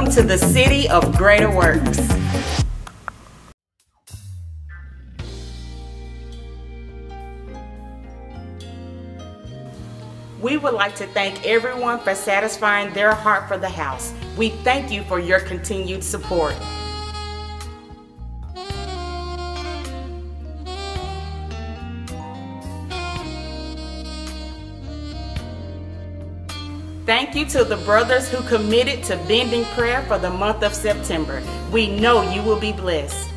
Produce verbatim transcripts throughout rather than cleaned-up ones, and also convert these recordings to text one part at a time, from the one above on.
Welcome to the city of greater works. We would like to thank everyone for satisfying their heart for the house. We thank you for your continued support. Thank you to the brothers who committed to bending prayer for the month of September. We know you will be blessed.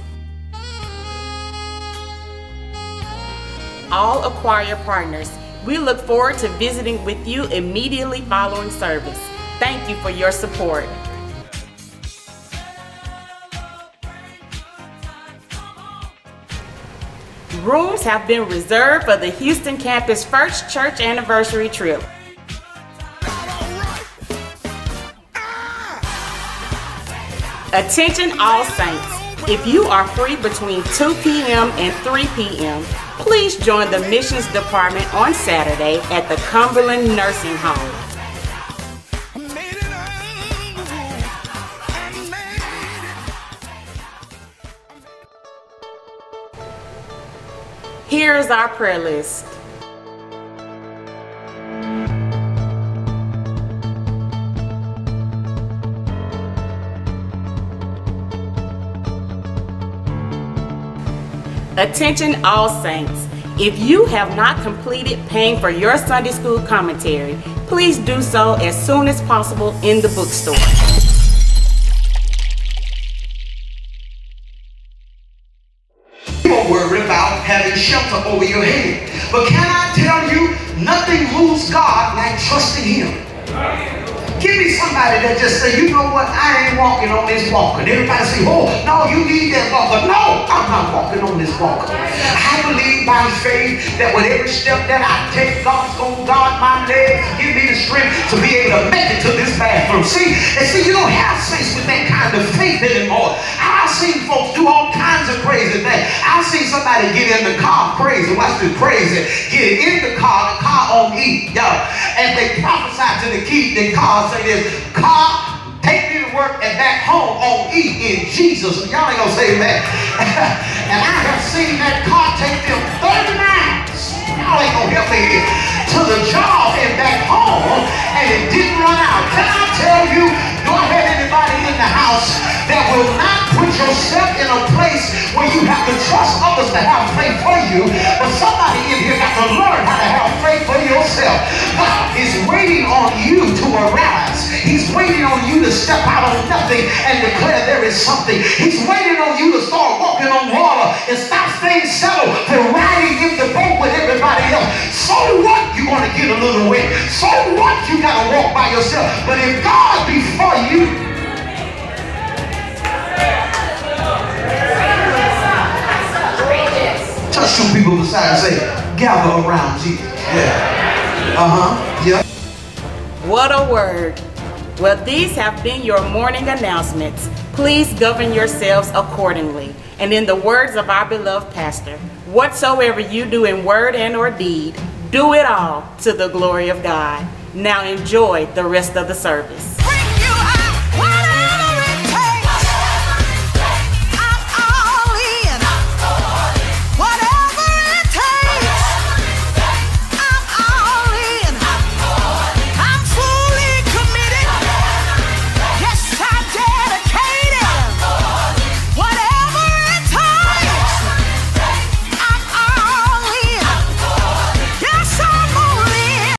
All Acquire partners, we look forward to visiting with you immediately following service. Thank you for your support. Rooms have been reserved for the Houston campus first church anniversary trip. Attention all saints, if you are free between two p m and three p m, please join the missions department on Saturday at the Cumberland Nursing Home. Here is our prayer list. Attention all saints, if you have not completed paying for your Sunday school commentary, please do so as soon as possible in the bookstore. Don't worry about having shelter over your head, but can I tell you, nothing moves God like trusting Him. Give me somebody that just say, you know what, I ain't walking on this walker. And everybody say, oh, no, you need that walker. No, I'm not walking on this walker. I believe by faith that with every step that I take, God's going to guard my legs, give me the strength to be able to make it to this bathroom. See, and see, you don't have saints with that kind of faith anymore. I've seen folks do all kinds of crazy things. I've seen somebody get in the car crazy. Watch this crazy. Get in the car, the car on E, y'all. And they prophesy to the key, the car say this, car, take me to work and back home on E in Jesus. Y'all ain't gonna say that. And I have seen that car take them thirty miles. Y'all ain't gonna help me here. To the job and back home, and it didn't run out. Can I tell you, do I have anybody in the house that will not put yourself in a place where you have to trust others to have faith for you, but somebody in here got to learn how to have faith for yourself. God is waiting on you to arise. He's waiting on you to step out of nothing and declare there is something. He's waiting on you to start walking on water and stop staying settled for riding in the boat with everybody else. So what? You're going to get a little wet. So what? You got to walk by yourself. But if God be for you, touch two people beside and say, gather around Jesus. Yeah. Uh-huh. Yeah. What a word. Well, these have been your morning announcements. Please govern yourselves accordingly. And in the words of our beloved pastor, whatsoever you do in word and or deed, do it all to the glory of God. Now enjoy the rest of the service.